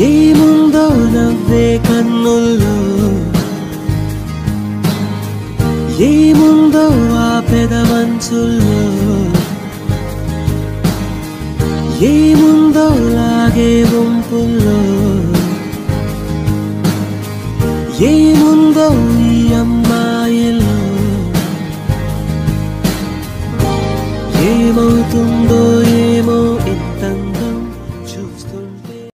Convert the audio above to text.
ఏముందో నవ్వే కన్నుల్లో, ఏముందో ఆ పెదవంచుల్లో, ఏముందో లాగే గుంపుల్లో, ఏముందో ఈ అమ్మాయిలో, ఏమవుతుందో